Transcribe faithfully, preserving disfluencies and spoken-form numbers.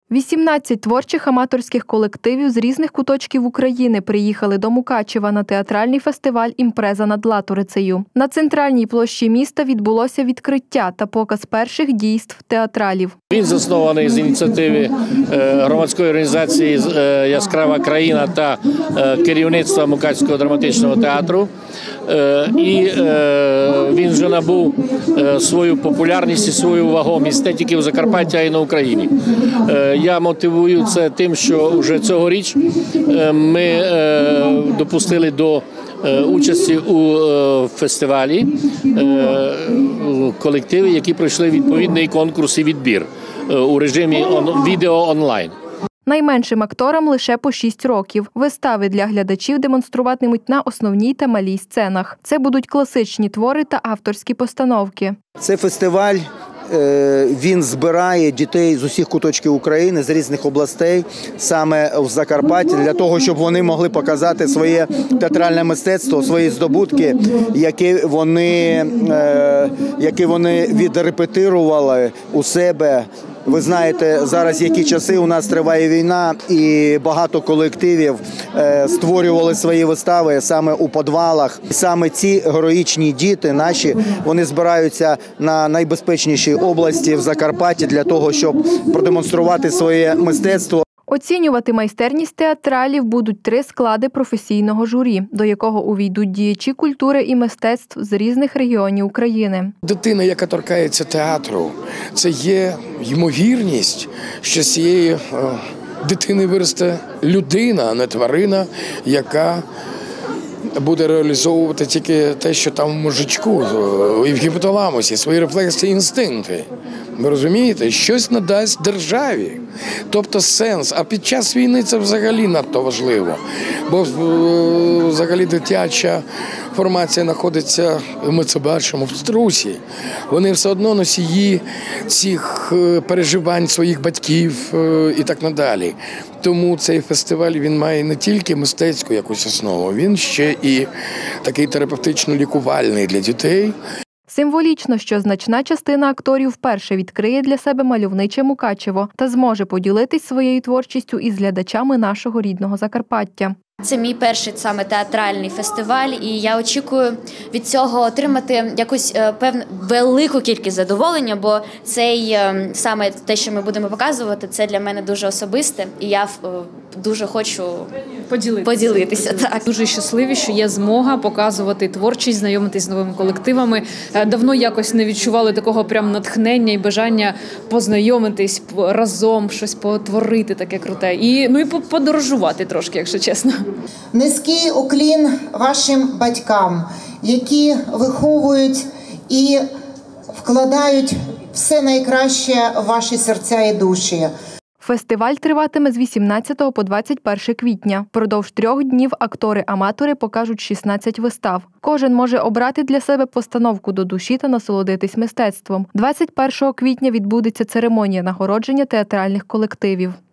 вісімнадцять творчих аматорських колективів з різних куточків України приїхали до Мукачева на театральний фестиваль «Імпреза над Латорицею». На центральній площі міста відбулося відкриття та показ перших дійств театралів. Він заснований з ініціативи громадської організації «Яскрава країна» та керівництва Мукачевського драматичного театру. І він вже набув свою популярність і свою вагомість не тільки в Закарпатті, а й на Україні. Я мотивую це тим, що вже цьогоріч ми допустили до участі у фестивалі колективи, які пройшли відповідний конкурс і відбір у режимі відео онлайн. Найменшим акторам лише по шість років. Вистави для глядачів демонструватимуть на основній та малій сценах. Це будуть класичні твори та авторські постановки. Це фестиваль. Він збирає дітей з усіх куточків України, з різних областей, саме в Закарпатті, для того, щоб вони могли показати своє театральне мистецтво, свої здобутки, які вони, які вони відрепетирували у себе. Ви знаєте, зараз які часи, у нас триває війна, і багато колективів створювали свої вистави саме у підвалах. Саме ці героїчні діти наші, вони збираються на найбезпечнішій області в Закарпатті для того, щоб продемонструвати своє мистецтво. Оцінювати майстерність театралів будуть три склади професійного журі, до якого увійдуть діячі культури і мистецтв з різних регіонів України. Дитина, яка торкається театру, це є ймовірність, що з цієї дитини виросте людина, а не тварина, яка буде реалізовувати тільки те, що там в мозжечку, і в гіпоталамусі, свої рефлекси і інстинкти. Ви розумієте? Щось надасть державі. Тобто сенс. А під час війни це взагалі надто важливо. Бо взагалі дитяча формація знаходиться, ми це бачимо, в струсі. Вони все одно носії цих переживань своїх батьків і так надалі. Тому цей фестиваль, він має не тільки мистецьку якусь основу, він ще і такий терапевтично-лікувальний для дітей. Символічно, що значна частина акторів вперше відкриє для себе мальовниче Мукачево та зможе поділитись своєю творчістю із глядачами нашого рідного Закарпаття. Це мій перший саме театральний фестиваль, і я очікую від цього отримати якусь певну велику кількість задоволення, бо цей саме те, що ми будемо показувати, це для мене дуже особисте, і я дуже хочу поділитися. поділитися так. Дуже щасливі, що є змога показувати творчість, знайомитись з новими колективами. Давно якось не відчували такого прям натхнення і бажання познайомитись разом, щось потворити таке круте. І, ну і подорожувати трошки, якщо чесно. Низький уклін вашим батькам, які виховують і вкладають все найкраще в ваші серця і душі. Фестиваль триватиме з вісімнадцятого по двадцять перше квітня. Впродовж трьох днів актори-аматори покажуть шістнадцять вистав. Кожен може обрати для себе постановку до душі та насолодитись мистецтвом. двадцять першого квітня відбудеться церемонія нагородження театральних колективів.